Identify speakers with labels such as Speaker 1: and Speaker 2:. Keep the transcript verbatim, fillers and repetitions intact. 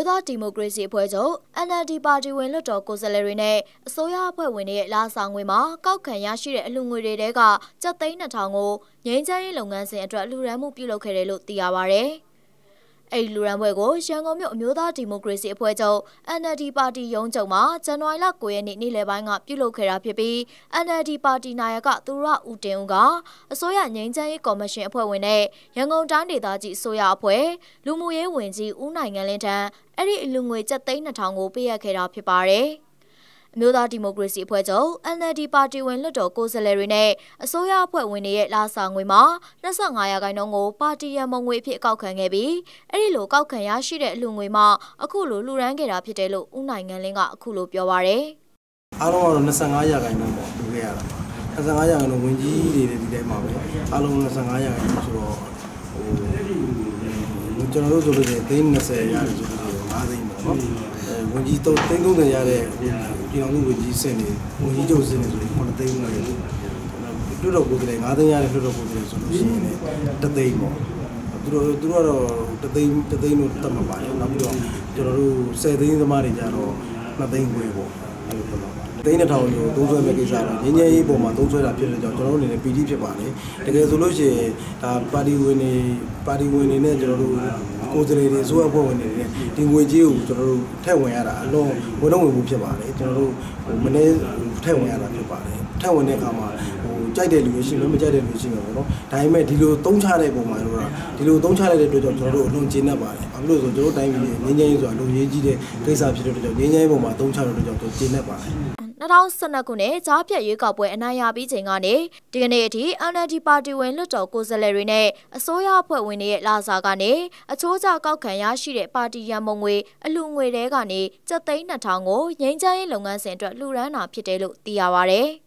Speaker 1: သားဒီမိုကရေစီအဖွဲ့ချုပ် N L D ပါတီဝင်လွှတ်တော်ကိုယ်စားလှယ်တွေနဲ့အစိုးရအဖွဲ့ဝင်တွေရဲ့လာဆောင်ငွေမှာကောက်ခံရရှိတဲ့အလှူငွေတွေတဲကကျပ်သိန်းနှစ်ထောင်ကိုငြိမ်းချမ်းရေးလုပ်ငန်းစဉ်အတွက်လှူဒါန်းမှုပြုလုပ်ခဲ့တယ်လို့သိရပါဗျ။အဲ့ဒီလူရန်ပွဲကိုရန်ကုန်မြို့အမျိုးသားဒီမိုကရေစီအဖွဲ့ချုပ် N L D ပါတီရုံးချုပ်မှာဇန်နဝါရီလ၉ရက်နေ့နေ့လယ်ပိုင်းကပြုလုပ်ခဲ့တာဖြစ်ပြီး N L D ပါတီနာယကသူရဦးတင်ဦးကအစိုးရငြိမ်းချမ်းရေးကော်မရှင်အဖွဲ့ဝင်နဲ့ရန်ကုန်တိုင်းဒေသကြီးအစိုးရအဖွဲ့လူမှုရေးဝန်ကြီးဦးနိုင်ငံလင်းထံအဲ့ဒီလူငွေကျပ်သိန်းနှစ်ထောင်ကိုပေးအပ်ခဲ့တာဖြစ်ပါတယ်။အမျိုးသားဒီမိုကရေစီအဖွဲ့ချုပ် N L D ပါတီဝင်လွှတ်တော်ကိုယ်စားလှယ်တွေနဲ့အစိုးရအဖွဲ့ဝင်တွေရဲ့လာဆောင်ငွေမှာ၂၅ရာခိုင်နှုန်းကိုပါတီရန်မုံငွေအဖြစ်ကောက်ခံခဲ့ပြီးအဲ့ဒီလိုကောက်ခံရရှိတဲ့အလှူငွေမှာအခုလိုလှူဒန်းခဲ့တာဖြစ်တယ်လို့ဦးနိုင်ငံလင်းကအခုလိုပြောပါရယ်
Speaker 2: ။အားလုံးကတော့၂၅ရာခိုင်နှုန်းပေါ့လှူခဲ့ရတာပါ။၂၅ရာခိုင်နှုန်းဝင်ကြီးတွေဒီတိုင်းမှာပဲအားလုံး၂၅ရာခိုင်နှုန်းဆိုတော့ဟိုကျွန်တော်တို့ဆိုလို့ရှိရင်သိန်း၂၀ရတယ်ဆိုလို့၅သိန်းပေါ့နော်။အဲဝင်ကြီးတော့သိန်း၃၀ရတဲ့ပြည်အောင်စုဝင်ကြီးစင်နေဝင်ကြီးချုပ်စင်နေဆိုရင်ခုနှစ်သိန်းရတယ်လွှတ်တော်ကိုယ်စားလှယ်၅သိန်းရတဲ့လွှတ်တော်ကိုယ်စားလှယ်ဆိုလို့ရှိရင်တစ်သိန်းပေါ့သူတို့သူတို့ကတော့တစ်သိန်းတစ်သိန်းလို့တတ်မှာပါတယ်နောက်ပြီးတော့ကျွန်တော်တို့၁၀သိန်းသမားတွေကြတော့နှစ်သိန်းခွဲပေါ့အဲ့လိုပြောတော့သိန်းတစ်ထောင်ကိုသုံးဆွဲမဲ့ကိစ္စတော့ငင်းငယ်ရေးပုံမှာသုံးဆွဲတာဖြစ်တဲ့ကြောင့်ကျွန်တော်တို့အနေနဲ့ပီတိဖြစ်ပါလေတကယ်ဆိုလို့ရှိရင်ဒါပါတီဝင်တွေပါတီဝင်တွေနဲ့ကျွန်တော်တို့ကိုယ်စားလှယ်တွေအစိုးရအဖွဲ့ဝင်တွေနဲ့ဒီငွေကြေးကိုကျွန်တော်တို့ထည့်ဝင်ရတာအလုံးဝင်တော့ဝင်မှုဖြစ်ပါလေကျွန်တော်တို့ဟိုမနေ့ထည့်ဝင်ရတာဖြစ်ပါတယ်ထည့်ဝင်တဲ့အခါမှာဟိုကြိုက်တဲ့လူတွေရှိလို့မကြိုက်တဲ့လူရှိမှာပေါ့နော်ဒါပေမဲ့ဒီလိုသုံးချတဲ့ပုံမှာတော့ဒီလိုသုံးချလိုက်တဲ့အတွက်ကြောင့်ကျွန်တော်တို့အလွန်ကျေနပ်ပါတယ်ဘာလို့လဲဆိုတော့ကျွန်တော်တိုင်းပြည်ငင်းငယ်ရေးဆိုတာအလွန်ရေးကြီးတဲ့ကိစ္စဖြစ်တဲ့အတွက်ကြောင့်ငင်းငယ်ရေးပုံမှာသုံးချတဲ့အတွက်ကြောင့်ကျွန်တော်ကျေနပ်ပါတယ်
Speaker 1: ၂၀၁၂ခုနှစ်ကြားဖြတ်ရွေးကောက်ပွဲအနိုင်ရပြီးချိန်ကနေဒီကနေ့အထိ N L D ပါတီဝင်လွှတ်တော်ကိုယ်စားလှယ်တွေနဲ့အစိုးရအဖွဲ့ဝင်တွေရဲ့လာစာကနေအချိုးကျကောက်ခံရရှိတဲ့ပါတီရန်မုံငွေအလှူငွေတဲကနေကျပ်သိန်းနှစ်ထောင်ကိုငြိမ်းချမ်းရေးလုပ်ငန်းစဉ်အတွက်လှူဒါန်းတာဖြစ်တယ်လို့သိရပါဗျ။